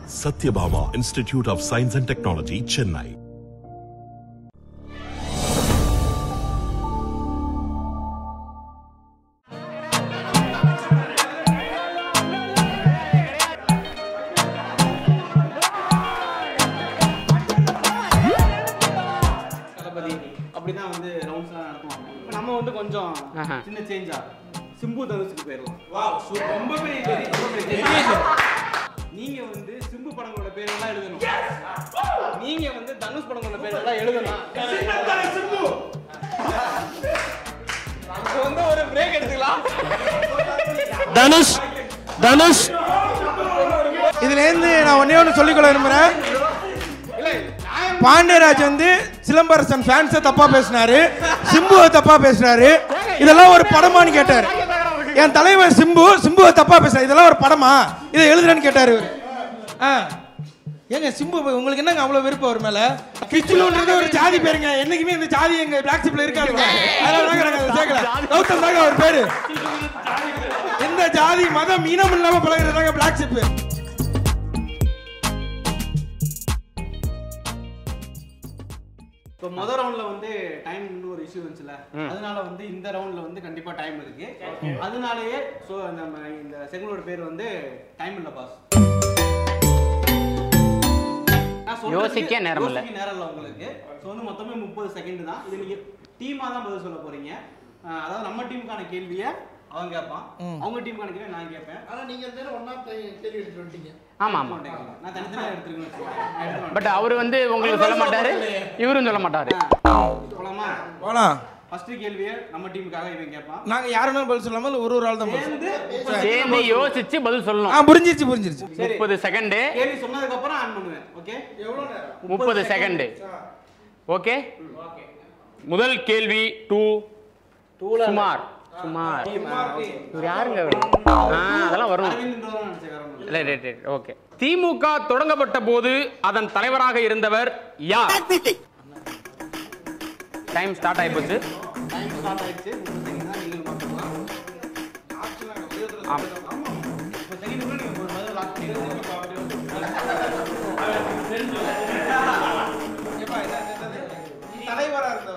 Satyabama Institute of Science and Technology, Chennai. அப்படிதான் வந்து ரவுண்ட்ஸ்லாம் நடத்துவாங்க. இப்போ நம்ம வந்து கொஞ்சம் சின்ன சேஞ்சா சிம்பு தனுஷுக்கு போயிடலாம். Wow super. ரொம்ப பெரிய நீங்க வந்து சிம்பு படங்களோட பேரெல்லாம் எழுதணும். நீங்க வந்து தனுஷ் படங்களோட பேரெல்லாம் எழுதணும். சிம்பு நம்ம வந்து ஒரு பிரேக் எடுத்துக்கலாம். தனுஷ் தனுஷ் இதுல இருந்து நான் ஒண்ணே சொல்லிக்கொள்ள விரும்புறேன். பாண்டியராஜ் வந்து சிலம்பரசன் ஃபேன்ஸை தப்பா பேசினாரு, சிம்புவை தப்பா பேசினாரு. இதெல்லாம் ஒரு படமான்னு கேட்டாரு. என் தலைவர் சிம்புவை தப்பா பேசுறாரு. இதெல்லாம் ஒரு படமா, இதை எழுதுறேன்னு கேட்டாரு. ஏங்க சிம்பு உங்களுக்கு என்னங்க அவ்வளவு விருப்பம் அவர் மேல? கிச்சுலுன்றது ஒரு ஜாதி பேருங்க. என்னைக்குமே இந்த ஜாதி எங்க பிளாக் ஷிப்ல இருக்காங்க. அதனால தாங்க நாங்க அதை சேர்க்கல. கௌதம் தாங்க அவர் பேரு. எந்த ஜாதி மதம் இனம் இல்லாம பழகுறதாங்க பிளாக் ஷிப். இப்போ முதல் ரவுண்ட்ல வந்து டைம் ஒரு இஷ்யூ வந்துச்சுல, அதனால வந்து இந்த ரவுண்ட்ல வந்து கண்டிப்பா டைம் இருக்கு. அதனாலயே சோ நம்ம இந்த செகண்டோட பேர் வந்து டைம் இல்ல பாஸ். யோசிக்க நேரம் இல்ல உங்களுக்கு. சோ வந்து மொத்தமே 30 செகண்ட் தான். இது நீங்க டீமா தான் பதில் சொல்ல போறீங்க. அதாவது நம்ம டீமுக்கான கேள்வியை அவங்க கேட்பான், அவங்க டீமுக்கான கேள்வி நான் கேட்பேன். ஆனா நீங்க ரெண்டு பேரும் ஒண்ணா கேள்வி எடுத்து வந்துட்டீங்க. ஆமா ஆமா, நான் தனித்தனியா எடுத்துக்கிறேன். பட் அவர் வந்து உங்களுக்கு சொல்ல மாட்டாரு, இவரும் சொல்ல மாட்டாரு. போலாமா? போலாம். ஃபர்ஸ்ட் கேள்வியை நம்ம டீமுக்காக இவன் கேட்பான். நாங்க யாருனாலும் பதில் சொல்லாம ஒரு ஆள் தான் சேர்ந்து யோசிச்சு பதில் சொல்லணும். புரிஞ்சிருச்சு 30 செகண்ட். கேள்வி சொன்னதுக்கு அப்புறம் ஆன் பண்ணுவேன். ஓகே, எவ்வளவு நேரம்? 30 செகண்ட். ஓகே, முதல் கேள்வி சுமார் இவர் யாருங்க? அதெல்லாம் வரும். ஓகே, திமுக தொடங்கப்பட்ட போது அதன் தலைவராக இருந்தவர் யார்? டைம் ஸ்டார்ட் ஆயிடுச்சு. தலைவரா இருந்தவர்.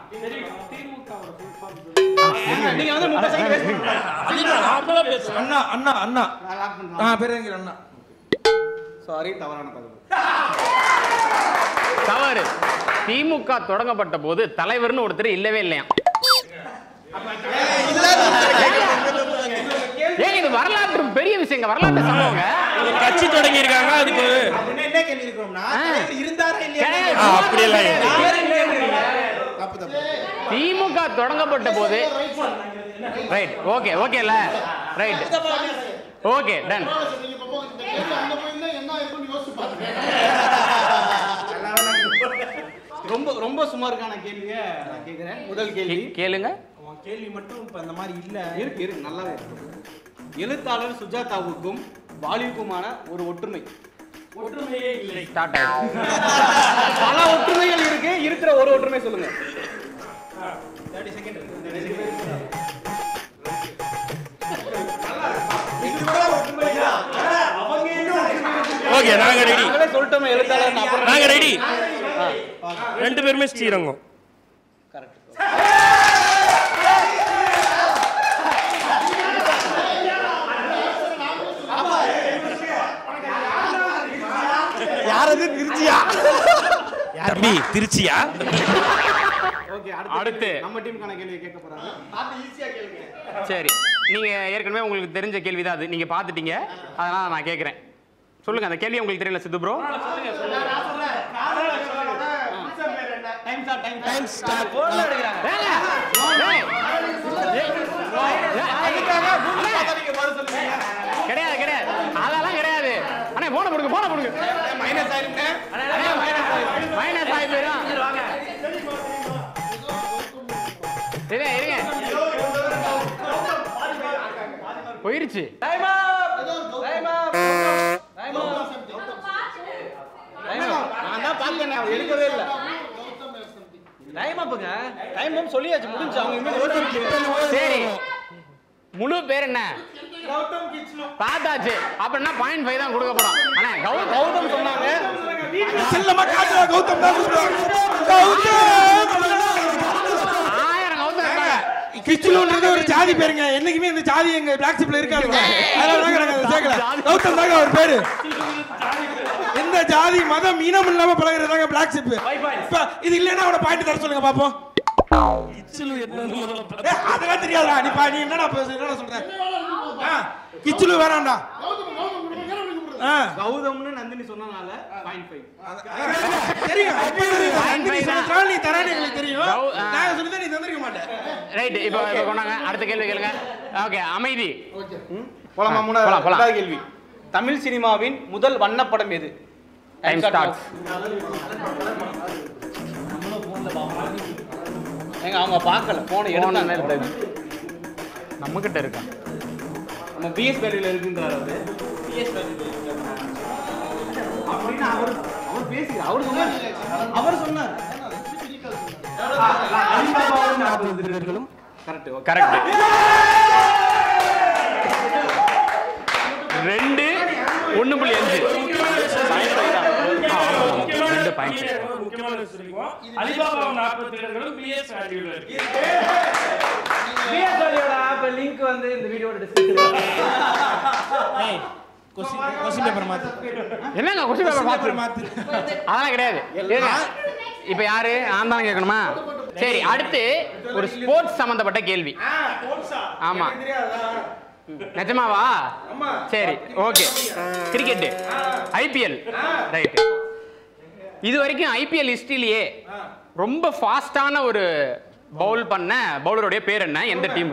நீங்க வந்து 30 செகண்ட் வேஸ்ட் பண்ணுங்க. அண்ணா அண்ணா அண்ணா பேரங்க அண்ணா. சாரி, தவறான தகவல். தவறு. திமுக தொடங்கப்பட்ட போது தலைவர்னு ஒருத்தர் இல்லவே இல்லையா? ஏன் இது வரலாற்று பெரிய விஷயங்க, வரலாற்று சம்பவங்க. கட்சி தொடங்கி இருக்காங்க. அதுக்கு என்ன கேள்வி இருக்கும்னா தலைவர் இருந்தாரா இல்லையா? அப்படி இல்ல. திமுக தொடங்கப்பட்ட போது ரைட். ஓகே ஓகேல ரைட். Okay done. ரொம்ப ரொம்ப சுமாருக்கான கேள்வியை நான் கேக்குறேன். முதல் கேள்வி கேளுங்க. கேள்வி மட்டும் இப்ப அந்த மாதிரி இல்ல, இருக்கு நல்லாவே இருக்கு. எழுத்தாளர் சுஜாதாவுக்கும் வாலிவுக்குமான ஒரு ஒற்றுமையே இல்லை. ஸ்டார்ட் ஆயிடுச்சு. பல ஒற்றுமைகள் இருக்கு, இருக்கிற ஒரு ஒற்றுமை சொல்லுங்க. 30 செகண்ட். ஓகே, நாங்க ரெடி. சொல்லிட்டோமே எழுத்தாளர். நாங்க ரெடி. ரெண்டு பேருமே ஸ்ரீரங்கம். கரெக்ட். யாரது? திருச்சியா? தம்பி திருச்சியா? ஓகே, அடுத்து நம்ம டீமுக்கான கேள்வி கேட்க போறாங்க. பார்த்து ஈஸியா கேளுங்க. சரி, நீங்க ஏற்கனவே உங்களுக்கு தெரிஞ்ச கேள்வி தான் அது, நீங்க பாத்துட்டீங்க. அதனால நான் கேக்குறேன். சொல்லுங்க, அந்த கேள்வி உங்களுக்கு தெரியல சித்து ப்ரோ? Time start. போன்ல எடுக்கறாங்க. கிடையாது கிடையாது, அதெல்லாம் கிடையாது. அண்ணே போன போடுங்க. மைனஸ் ஆயிருங்க. மைனஸ் ஆகி போயிடும். இருங்க போயிருச்சு. நான் தான் பார்த்தேன், எடுக்கவே இல்லை. டைம் அப்புங்க. டைம் சொல்லியாச்சு, முடிஞ்சு. அவங்க சரி, முழு பேர் என்ன? பார்த்தாச்சு. அப்படின்னா 0.5 தான் கொடுக்க போறோம். அண்ணா செல்லமா காட்டுறா கௌதம் தான் கௌதம் கிச்சுலுன்றது ஒரு ஜாதி பேருங்க. என்னைக்குமே இந்த ஜாதி எங்க பிளாக் ஷிப்ல இருக்காதுங்க. அதனால தாங்க நாங்க அதை சேர்க்கல. கௌதம் தாங்க அவர் பேரு. எந்த ஜாதி மதம் இனம் இல்லாம பழகுறதாங்க பிளாக் ஷிப். இப்ப இது இல்லன்னா அவன பாயிண்ட் தர சொல்லுங்க பாப்போம். கிச்சுலு என்னன்னு அதெல்லாம் தெரியாதா? நீ என்னடா சொல்ற? கிச்சுலு வேணாம்டா. கௌதம்னு நந்தினி சொன்னனால 0.5 தெரியும். நந்தினி சொன்னா நீ தரானே எனக்கு தெரியும். நான் சொல்லிதான் நீ தந்திருக்க மாட்டே. ரைட். இப்போ கொண்டாங்க அடுத்த கேள்வி கேளுங்க. ஓகே அமைதி. ஓகே போலாமா? மூணாவது கேள்வி. தமிழ் சினிமாவின் முதல் வண்ணப்படம் எது? Time starts. ஏங்க அவங்க பார்க்கல போன் எடுத்தாங்க. நம்ம கிட்ட இருக்கா? நம்ம பிஎஸ் வேல்யூல இருக்குன்றாரு அவரு. பிஎஸ் வேல்யூல அப்படினா அவர் பேசி அவர் சொன்னார். அலிபாபாவும் 40 திருடர்களும் கரெக்ட். கரெக்ட். 2 1.5 அலிபாபாவும் 40 திருடர்களும் பிஎஸ் வேல்யூல இருக்கு. பிஎஸ் வேல்யூட ஆப் லிங்க் வந்து இந்த வீடியோட டிஸ்கிரிப்ஷன்ல. கொஸ்டின் பேப்பர் மாத்து. என்னங்க கொஸ்டின் பேப்பர் மாத்து? அதெல்லாம் கிடையாது. இப்போ யாரு? நான் தான் கேட்கணுமா? சரி, அடுத்து ஒரு ஸ்போர்ட்ஸ் சம்பந்தப்பட்ட கேள்வி. ஆமா, நிஜமாவா? சரி, ஓகே. Cricket, IPL. ரைட். இது வரைக்கும் ஐபிஎல் ஹிஸ்டரியிலேயே ரொம்ப ஃபாஸ்டான ஒரு பவுல் பண்ண பவுலருடைய பேர் என்ன? எந்த டீம்?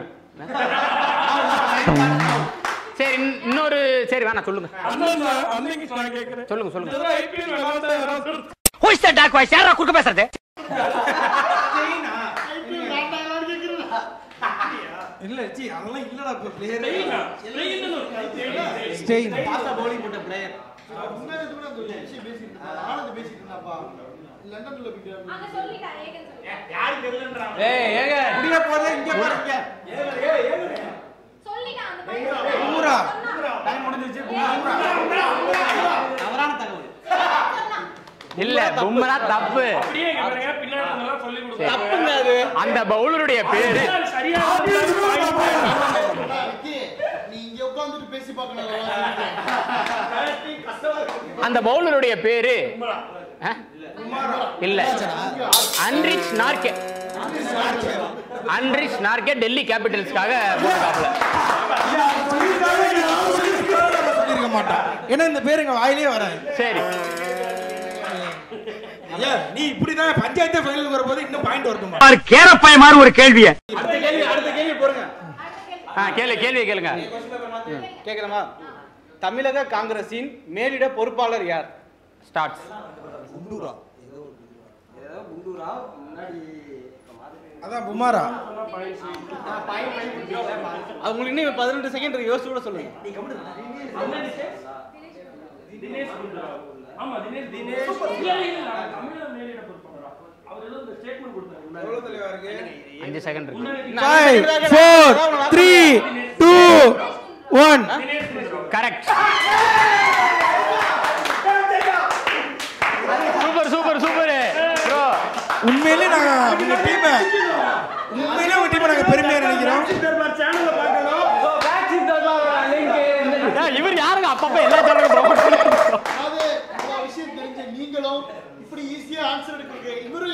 சரி, இன்னொரு சரி வேணா சொல்லுங்க. சொல்லுங்க. Who is that dark voice? யாரா குறுக்க பேசுறது? இல்ல ஜி அதெல்லாம் இல்லடா. இப்ப பிளேயர் ஸ்டெயின் பாஸ்டா பவுலிங் போட்ட பிளேயர். முன்னாடி கூட அந்த விஷயம் பேசிட்டு ஆனது பேசிட்டு இருந்தாப்பா. லண்டன்ல போய் அங்க சொல்லிட்டா ஏகன் சொல்லு. யார் தெரியலன்றாங்க. ஏங்க முடிய போதே இங்க பாருங்க. ஏங்க சொல்லிட்டா அந்த பையன் பூரா டைம் முடிஞ்சிருச்சு. தவறான தகவல். இல்ல, பும்ரா தப்பு. அப்படியே பாருங்க, பின்னாடி நல்லா சொல்லி கொடுங்க. தப்புங்க அது. அந்த பவுலருடைய பேரு நீ இங்க உட்கார்ந்துட்டு பேசி பார்க்கணும். அந்த பவுலருடைய பேரு இல்ல, Anrich Nortje. Anrich Nortje Delhi கேபிட்டல்ஸ்க்காக போட்டாப்ல. சொல்லிருக்க மாட்டான். ஏன்னா இந்த பேர் எங்க வாயிலே வராது. சரி, நீ இப்படிதான் பஞ்சாயத்து ஃபைனலுக்கு வரும்போது இன்னும் பாயிண்ட் வரணுமா? கேரப்பாய மாதிரி ஒரு கேள்வியை. அடுத்த கேள்வி போடுங்க. கேள்வி கேளுங்க. கேக்குறமா? தமிழக காங்கிரசின் மேலிட பொறுப்பாளர் யார்? ஸ்டார்ட்ஸ். குண்டூரா முன்னாடி அதான் புமாரா. அது உங்களுக்கு இன்னும் 18 செகண்ட் யோசிச்சு கூட சொல்லுங்க. ஆமா, தினேஷ் இல்ல தமிழ்ல நேரடியா பொறுப்பாளரா? அவர் ஏதோ இந்த ஸ்டேட்மென்ட் கொடுத்தாரு. எவ்வளவு தலைவா இருக்கு? 5 செகண்ட் இருக்கு. 5 4 3 2 1 கரெக்ட். Super bro. உண்மையிலே நாங்க உங்க டீம் நாங்க பெருமையா நினைக்கிறோம். இவர் யாருங்க அப்பப்ப எல்லா சேனலும் ப்ரோமோட் பண்றாங்க? அது ஒரு விஷயம் தெரிஞ்ச நீங்களும் இப்படி ஈஸியா ஆன்சர் எடுக்கறீங்க. இவரும்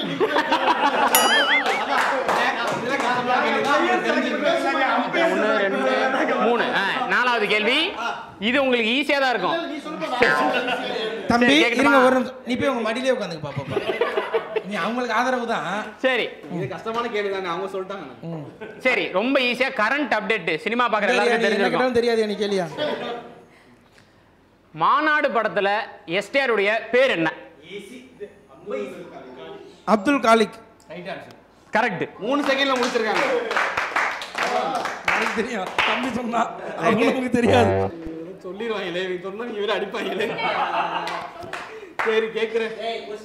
நாலாவது கேள்வி. இது உங்களுக்கு ஈஸியா தான் இருக்கும். தம்பி இருங்க ஒரு நிமிஷம். நீ போய் உங்க மடியிலே உட்கார்ந்துக்க பாப்பா. நீ அவங்களுக்கு ஆதரவு தான். சரி, இது கஷ்டமான கேள்வி தானே, அவங்க சொல்லிட்டாங்க. சரி, ரொம்ப ஈஸியா கரண்ட் அப்டேட் சினிமா பாக்குற எல்லாருக்கும் தெரிஞ்சிருக்கும். தெரியாது எனக்கு கேளியா? மாநாடு படத்துல எஸ்டிஆர் உடைய பேர் என்ன? அப்துல் காலிக். கரெக்ட். 3 செகண்ட்ல முடிச்சிருக்காங்க. எனக்கு தெரியும். தம்பி சொன்னா அவங்களுக்கு தெரியாது. சொல்லிடுவாங்களே, சொன்னா இவரை அடிப்பாங்களே. சரி கேக்குறேன்.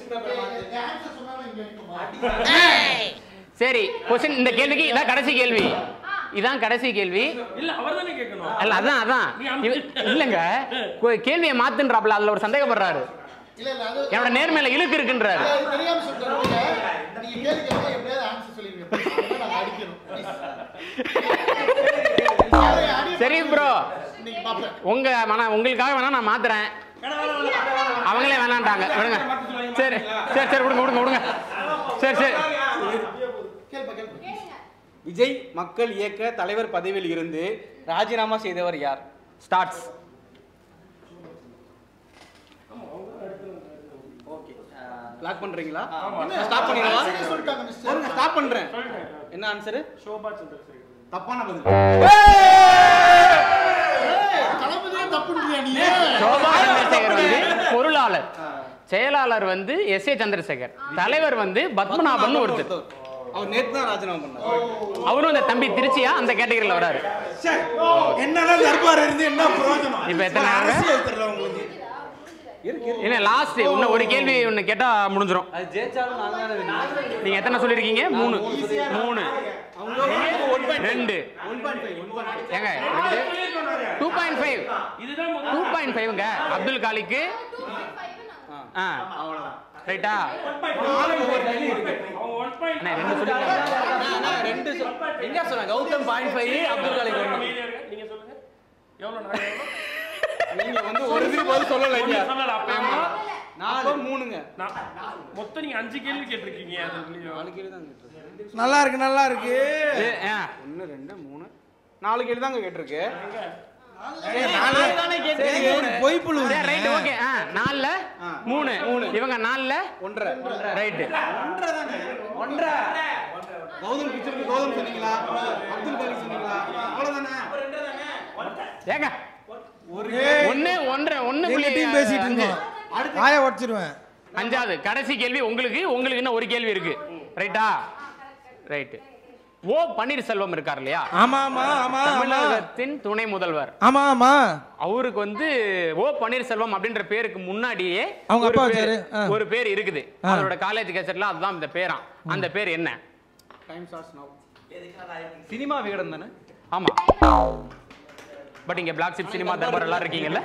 சரி, क्वेश्चन இந்த கேள்விக்கு இதான் கடைசி கேள்வி. இதான் கடைசி கேள்வி. இல்ல அவர்தானே கேட்கணும். இல்ல அதான் இல்லங்க கேள்வியை மாத்துன்றாப்ல. அதுல ஒரு சந்தேகப்படுறாரு. என்னோட நேர்மையில இழுக்கு இருக்குன்றாரு. சரி ப்ரோ, உங்களுக்காக வேணா நான் மாத்துறேன். அவங்களே வேணான்ட்டாங்க. விடுங்க. சரி சரி சரி விடுங்க விடுங்க விடுங்க. சரி சரி. விஜய் மக்கள் இயக்க தலைவர் பதவியில் இருந்து ராஜினாமா செய்தவர் யார்? ஸ்டார்ட்ஸ். ஓகே, லாக் பண்றீங்களா? ஸ்டாப் பண்ணிடவா? சொல்லுங்க, ஸ்டாப் பண்றேன். என்ன ஆன்சர்? சோபா சந்திரசேகர். தப்பான பதில். சோபா சந்திரசேகர் வந்து பொருளாளர், செயலாளர் வந்து எஸ் ஏ சந்திரசேகர், தலைவர் வந்து பத்மநாபன் ஒருத்தர். அவர் நேத்து தான் ராஜினாமா பண்ணார். அவரும் இந்த தம்பி திருச்சியா அந்த கேட்டகரியில வராரு. என்னதான் தர்பார் இருந்து என்ன பிரயோஜனம்? இப்ப எத்தனை அரசியல் தெரியல உங்களுக்கு. என்ன லாஸ்ட் இன்னும் ஒரு கேள்வி ஒன்னு கேட்டா முடிஞ்சிரும். அது ஜெயிச்சாலும் நாங்க தானே win. நீங்க எத்தனை சொல்லிருக்கீங்க? 3 3 2 ஏங்க 2.5 இதுதான் 2.5ங்க. அப்துல் காலிக்கு ரைட்டா? எங்க சொன்னா கௌதம் 0.5 அப்துல் கலாம் 1. நீங்க சொல்லுங்க எவ்வளவு நாள் நீங்க வந்து ஒரு திருப்பி பதில் சொல்லலைங்க. சொல்லல. அப்ப 4 3ங்க. மொத்தம் நீங்க 5 கேள்வி கேட்டிருக்கீங்க. அது 4 கேள்வி தான் கேட்டிருக்கேன். நல்லா இருக்கு நல்லா இருக்கு. 1 2 3 4 கேள்வி தான் கேட்டிருக்கு. பொய் புழு. Right okay. 4ல 3 இவங்க 4ல 1.5 ரைட். 1.5 கௌதம் பிச்சருக்கு கௌதம் சொன்னீங்களா? அப்துல் கலாம் சொன்னீங்களா? அவ்வளவுதானே. ஏங்க ஒன்னு 1 டீம் பேசிட்டு இருக்கோம். ஆய உடைச்சிடுவேன். 5வது கடைசி கேள்வி உங்களுக்கு இன்னும் ஒரு கேள்வி இருக்கு. ரைட்டா? ரைட். ஓ பன்னீர்செல்வம் இருக்கார் இல்லையா? ஆமா ஆமா ஆமா. தமிழகத்தின் துணை முதல்வர். ஆமா ஆமா. அவருக்கு வந்து ஓ பன்னீர்செல்வம் அப்படின்ற பேருக்கு முன்னாடியே அவங்க அப்பா வச்சாரு. ஒரு பேர் இருக்குது. அவரோட காலேஜ் கேசட்ல அதுதான் இந்த பேராம். அந்த பேர் என்ன? Time starts now. Cinema Vikatan தானே? ஆமா. பட் இங்க பிளாக் ஷிப் சினிமா தர்பார் எல்லாம் இருக்கீங்கல்ல?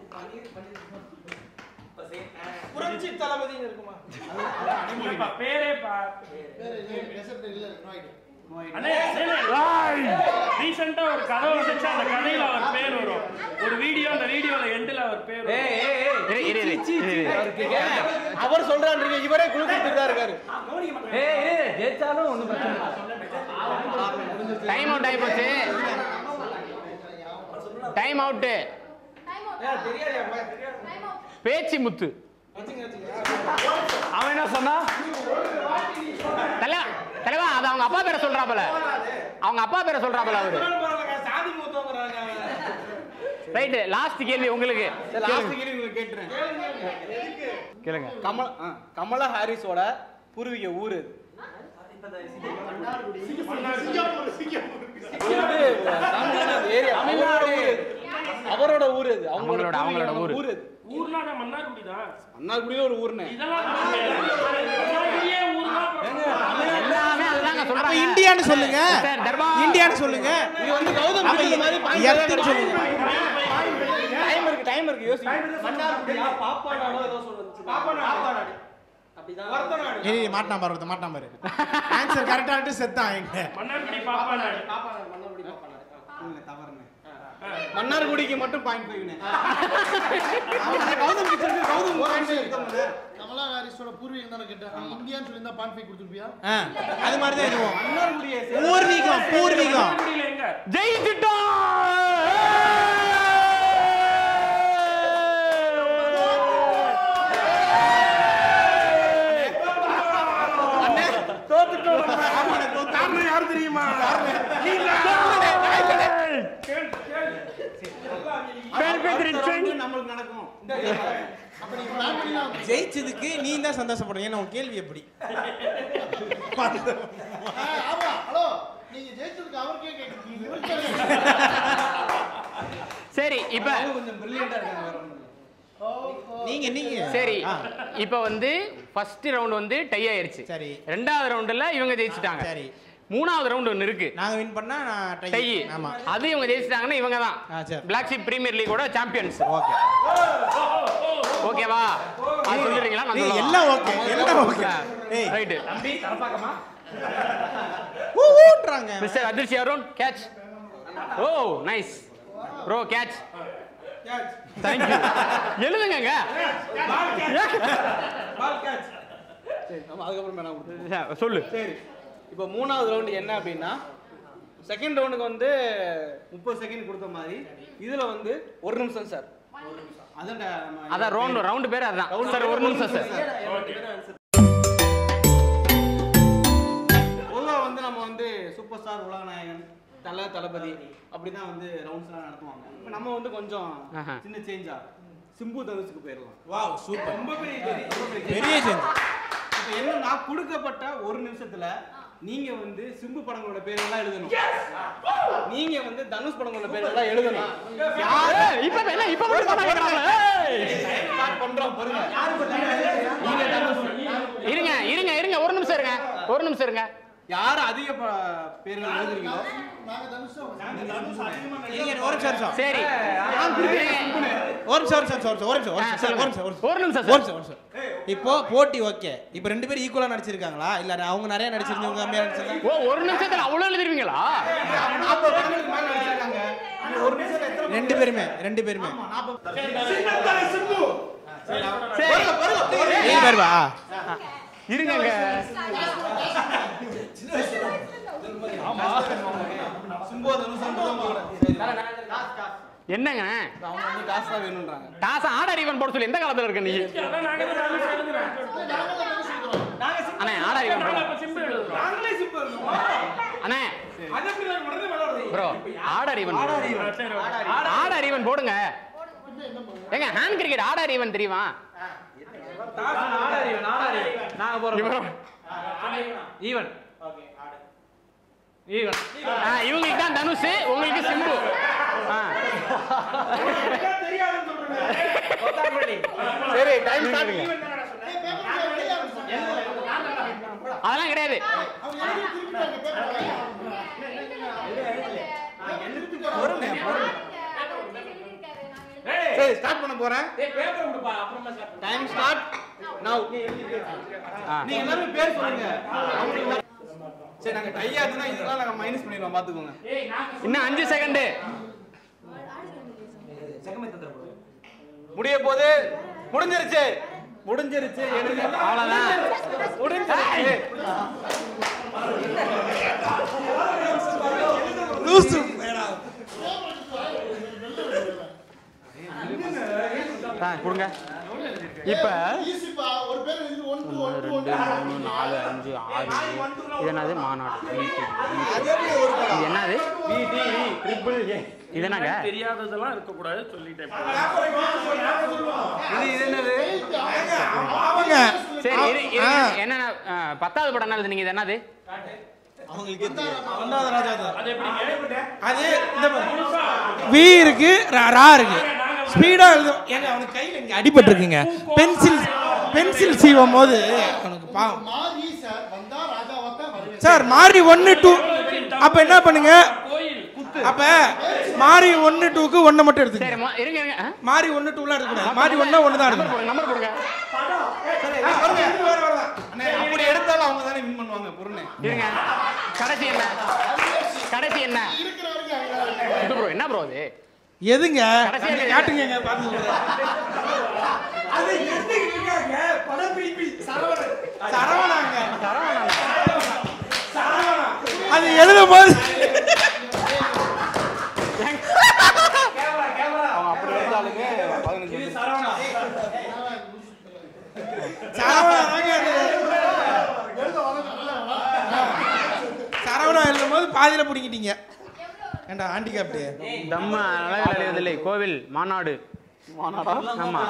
புரட்சி தளபதிங்க இருக்குமா? பேரே ரீசெண்டா ஒரு கதை வந்துச்சு. அந்த கதையில அவர் பேர் வரும். ஒரு வீடியோ, அந்த வீடியோல எண்ட்ல அவர் பேர் வரும். அவர் சொல்றாருங்க, இவரே குழு கொடுத்துட்டு இருக்காரு. ஜெயிச்சாலும் ஒண்ணும் பிரச்சனை இல்ல. டைம் அவுட் ஆயி போச்சு. Time out. பேச்சி முத்து. அவன் என்ன சொன்னா? தலைவா அது அவங்க அப்பா பேரை சொல்றாப்ல. அவங்க அப்பா பேரை சொல்றாப்ல அவரு. ரைட். லாஸ்ட் கேள்வி உங்களுக்கு. லாஸ்ட் கேள்வி உங்களுக்கு கேட்றேன். கேளுங்க. கமலா ஹாரிஸோட பூர்வீக ஊரு அவரோட ஊரு அது. அவங்களோட ஊரு. ஊர்னா மன்னார்குடி தான். மன்னார்குடியில ஒரு ஊர்னே. இதெல்லாம் மன்னார்குடியே ஊர்னா எல்லாமே அதுதாங்க சொல்றாங்க. இந்தியான்னு சொல்லுங்க. இந்தியான்னு சொல்லுங்க. இது வந்து கௌதம் பிச்சர் மாதிரி எர்த்னு சொல்லுங்க. டைம் இருக்கு யோசி. மன்னார்குடியா பாப்பாநாடோ ஏதோ சொல்லுச்சு. பாப்பாநாடு. அப்படிதான். ஏய் மாட்டனா பாரு. ஆன்சர் கரெக்ட்டா இருக்கு செத்தான் எங்க. மன்னார்குடி பாப்பாநாடு. மன்னார்குடி பாப்பாநாடு. இல்ல தவறுனே. மன்னார்குடிக்கு மட்டும் 0.5னே. கௌதம் பிச்சருக்கு கௌதம் 0.5 இருக்காங்க. கமலா ஹாரிஸோட பூர்வீகம் தான கேட்டேன். இந்தியான்னு சொல்லிருந்தா 0.5 கொடுத்துருப்பியா? அது மாதிரி தான் இதுவும். மன்னார்குடியே பூர்வீகம். மன்னார்குடியில எங்க? ஜெயிச்சிட்டோம். காரணம் யாரு தெரியுமா? நமக்கு நடக்கும். ஜெயிச்சதுக்கு நீ தான் சந்தோஷப்படுறீங்க. ஏன்னா உன் கேள்வி எப்படி? ஆமா. ஹலோ, நீங்க ஜெயிச்சதுக்கு அவர்க்கே கேக்குறீங்க. சரி இப்ப கொஞ்சம் பிரில்லியண்டா இருக்காங்க. நீங்க சரி இப்ப வந்து ஃபர்ஸ்ட் ரவுண்ட் வந்து டை ஆயிருச்சு. சரி. ரெண்டாவது ரவுண்ட்ல இவங்க ஜெயிச்சிட்டாங்க. சரி. மூணாவது ரவுண்ட் ஒன்னு இருக்கு. நாங்க வின் பண்ணா நான் டை. ஆமா. அது இவங்க ஜெயிச்சிட்டாங்கன்னா இவங்க தான் சரி. பிளாக் ஷிப் பிரீமியர் லீகோட சாம்பியன்ஸ். ஓகே. ஓகேவா அது சொல்லிடுறீங்களா நான் சொல்லவா? எல்லாம் ஓகே எல்லாம் ஓகே ஏய் ரைட் தம்பி தரப்பாக்கமா ஊன்றாங்க மிஸ்டர் அதிர்ஷி Arun catch oh nice bro catch thank you எழுதுங்க பால் கேட்ச் சரி நம்ம அதுக்கு அப்புறம் வேணா கொடுத்து சொல்லு சரி இப்போ மூணாவது ரவுண்ட் என்ன அப்படின்னா செகண்ட் ரவுண்டுக்கு வந்து 30 செகண்ட் கொடுத்த மாதிரி இதுல வந்து 1 நிமிஷம் சார் அதான் ரவுண்ட் பேர் அதான் சார் 1 நிமிஷம் சார் பொதுவா வந்து நம்ம வந்து சூப்பர் ஸ்டார் உலகநாயகன் தளபதி அப்படிதான் வந்து ரவுண்ட்ஸ்லாம் நடத்துவாங்க இப்போ நம்ம வந்து கொஞ்சம் சின்ன சேஞ்சா சிம்பு தனுஷுக்கு போயிடலாம் வாவ் சூப்பர் ரொம்ப பெரிய சேஞ்ச் இப்போ என்னன்னா கொடுக்கப்பட்ட 1 நிமிஷத்துல நீங்க வந்து சிம்பு படங்களோட பேரெல்லாம் எழுதணும் நீங்க வந்து தனுஷ் படங்களோட பேரெல்லாம் எழுதணும் இப்ப என்ன இப்ப மட்டும் பண்ண கேக்குறாங்க ஸ்டார்ட் பண்றோம் பாருங்க நீங்க தனுஷ் இருங்க ஒரு நிமிஷம் இருங்க யார் அதிக பேர்கள் எழுதுறீங்களோ நாங்க தனுஷம் சரி ஒரு நிமிஷம் இப்போ போட்டி ஓகே இப்போ 2 பேரும் ஈக்குவலா நடிச்சிருக்காங்களா இல்ல அவங்க நிறைய நடிச்சிருந்தவங்க கம்மியா நடிச்சிருக்காங்க ஓ ஒரு நிமிஷத்துல அவ்வளவு எழுதிருவீங்களா 40 படங்களுக்கு மேல நடிச்சிருக்காங்க ஒரு நிமிஷத்துல எத்தனை 2 பேருமே இருங்க சிம்பு தனுஷ் என்னங்க அவங்க வந்து காசு தான் வேணும்ன்றாங்க டாஸ் ஆர்டர் ஈவன் போட சொல்லி எந்த காலத்துல இருக்க நீ அண்ணே ஆர்டர் ஈவன் போடு அண்ணே ப்ரோ ஆர்டர் ஈவன் போடுங்க ஏங்க ஹேண்ட் கிரிக்கெட் ஆர்டர் ஈவன் தெரியுமா நாங்க போறோம் ஈவன் இவங்களுக்கு தான் தனுஷ் உங்களுக்கு சிம்பு சரி டைம் ஸ்டார்ட் அதெல்லாம் கிடையாது சரி ஸ்டார்ட் பண்ண போறேன் டைம் ஸ்டார்ட் நவ நீங்க எல்லாரும் பேர் சொல்லுங்க சரி நாங்க டை ஆச்சுனா இதெல்லாம் நாங்க மைனஸ் பண்ணிடுவோம் பாத்துக்கோங்க இன்னும் 5 செகண்ட் முடிய போது முடிஞ்சிருச்சு எனக்கு அவ்வளவுதான் முடிஞ்சிருச்சு லூசு கொடுங்க இப்ப ஈஸிப்பா ஒரு பேர் இது 1 2 2 3 4 5 6 இது என்னது மாநாடு இது என்னது இது என்னங்க தெரியாததெல்லாம் இருக்க கூடாது சொல்லிட்டேன் இது என்னது சரி என்னன்னா 10வது படம் என்னது நீங்க இது என்னது அவங்களுக்கு ஒன்றாவது ராஜா அது எப்படிங்க அது இந்த வி இருக்கு ரா இருக்கு ஸ்பீடா எழுதும் ஏங்க அவனுக்கு கையில இங்க அடிபட்டு இருக்குங்க பென்சில் சீவும் போது அவனுக்கு பாவம் மாறி சார் வந்தா ராஜாவா வருவேன் சார் மாறி 1 2 அப்ப என்ன பண்ணுங்க அப்ப மாறி 1 2 க்கு 1 மட்டும் எடுத்துங்க சரி இருங்க மாறி 1 2 லாம் எடுக்க கூடாது மாறி 1 1 தான் எடுக்கணும் நம்பர் போடுங்க அண்ணே அப்படி எடுத்தாலும் அவங்க தானே வின் பண்ணுவாங்க பொறுனே இருங்க கடைசி என்ன இருக்கிற வரைக்கும் இது ப்ரோ என்ன ப்ரோ அது எதுங்க கடைசியா காட்டுங்க பாத்துங்க அது எடுத்துக்கிட்டு இருக்காங்க படப்பிடிப்பி சரவணாங்க அது எழுதும் போது அவங்க அப்படி எடுத்தாலுமே 15 சரவணா எழுதும் போது பாதியில பிடிக்கிட்டீங்க ஏண்டா ஹேண்டிகேப்டு தம்ம அழகலை கோவில் மாநாடு ஆமா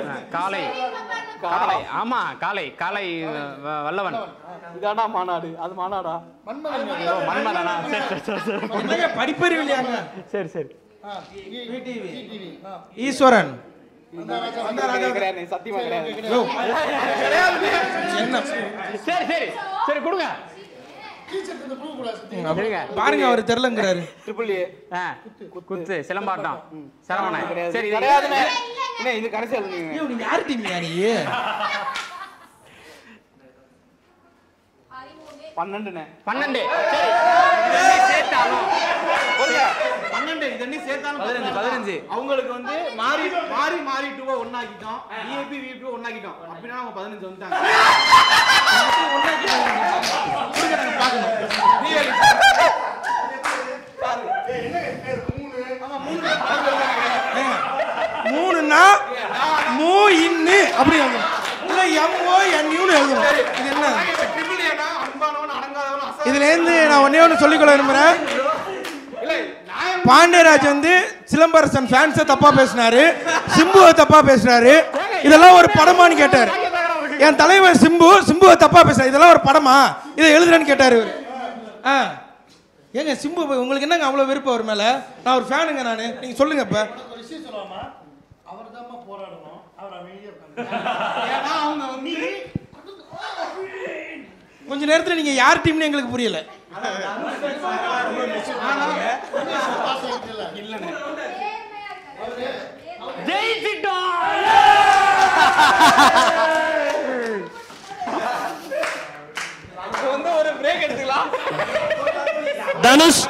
காலை வல்லவன் இதாடா மாநாடு அது மாநாடா மன்மதனா சரி படிப்பறிவு இல்லையாங்க சரி ஈஸ்வரன் சத்தியமா கிடையாது என்ன சரி கொடுங்க டீச்சர் இந்த ப்ளூ கூடாது சரிங்க பாருங்க அவர் தெரியலங்கிறாரு. ட்ரிபிள் ஏ குத்து சிலம்பாட்டம் சரவணன் சரி இது கிடையாதுண்ணே. என்ன இது கடைசி எழுதுங்க. ஐயோ, நீங்க யார் டீம் நீ? 12ண்ணே. 12 சரி இதெல்லாம் சேர்த்தாலும் 12 இதெல்லாம் சேர்த்தாலும் 15 அவங்களுக்கு வந்து மாறி 2 ஒண்ணாக்கிட்டோம். VIP V2 ஒண்ணாக்கிட்டோம். அப்படினா அவங்க 15 வந்துட்டாங்க. புரியுங்க நாங்க பார்க்கணும். மூணுன்னா மூ இன்னு அப்படி வந்து இல்ல MO NUன்னு எழுதணும். இது என்ன? ட்ரிபிள் ஏனா அன்பானவன் அடங்காதவன் அசா. இதுல இருந்து நான் ஒண்ணே சொல்லிக்கொள்ள விரும்புறேன். இல்ல நான் பாண்டியராஜ் வந்து சிலம்பரசன் ஃபேன்ஸை தப்பா பேசினாரு, சிம்புவை தப்பா பேசினாரு. இதெல்லாம் ஒரு படமான்னு கேட்டாரு. என் தலைவர் சிம்புவை தப்பா பேசுறாரு. இதெல்லாம் ஒரு படமா? இதை எழுதுறேன்னு கேட்டாரு இவரு. ஏங்க சிம்பு உங்களுக்கு என்னங்க அவ்வளவு விருப்பம் அவர் மேல? நான் ஒரு ஃபேனுங்க நானு. நீங்க சொல்லுங்க இப்ப. ஒரு விஷயம் சொல்லாமா அவர்தாம்மா போராடணும். அவர் அமைதியா உட்கார்ந்து ஏனா அவங்க வந்து கொஞ்ச நேரத்துல நீங்க யார் டீம்னு எங்களுக்கு புரியல. இல்லண்ணே. ஜெயிச்சிட்டோம். வந்து ஒரு பிரேக் எடுத்துக்கலாம். Dhanush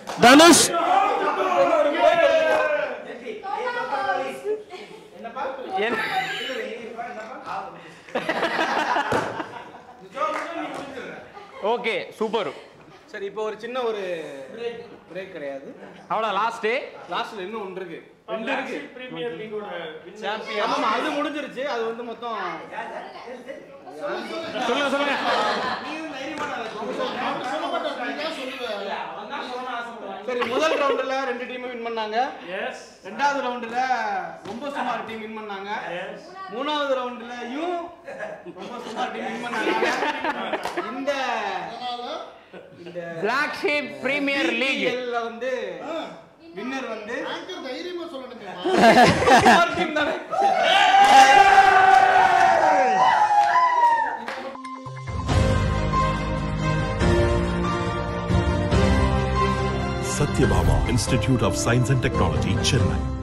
okay super. சரி இப்போ ஒரு சின்ன ஒரு பிரேக் கிடையாது. அவ்வளோ லாஸ்ட் லாஸ்ட்ல இன்னும் ஒன்று இருக்கு. 2 இருக்கு. பிரீமியர் லீகோட சாம்பியன். ஆமா அது முடிஞ்சிருச்சு. அது வந்து மொத்தம் சொல்லுங்க சரி முதல் ரவுண்ட்ல 2 டீம் வின் பண்ணாங்க. எஸ் ரெண்டாவது ரவுண்ட்ல ரொம்ப சுமார் டீம் வின் பண்ணாங்க. மூணாவது ரவுண்ட்ல ரொம்ப சுமார் டீம் வின் பண்ணாங்க. இந்த பிளாக் ஷீப் பிரீமியர் லீக் வந்து வின்னர் வந்து ஆங்கர் தைரியமா சொல்லணுங்க. சுமார் டீம் தானே. Satyabama Institute of Science and Technology, Chennai.